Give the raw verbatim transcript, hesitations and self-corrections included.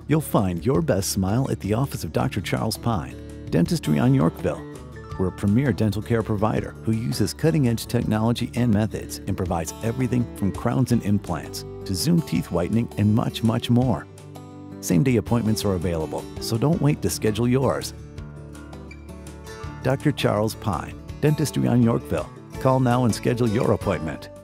You'll find your best smile at the office of Doctor Charles Pine, Dentistry on Yorkville. We're a premier dental care provider who uses cutting-edge technology and methods and provides everything from crowns and implants to Zoom teeth whitening and much, much more. Same-day appointments are available, so don't wait to schedule yours. Doctor Charles Pine, Dentistry on Yorkville. Call now and schedule your appointment.